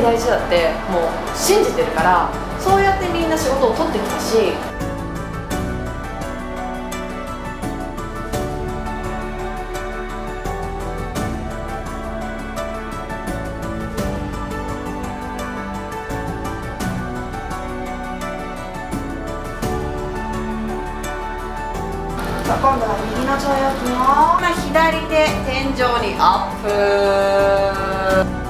対大事だってもう信じてるから、そうやってみんな仕事を取ってきたし。今度は右の腸腰筋を左手天井にアップ。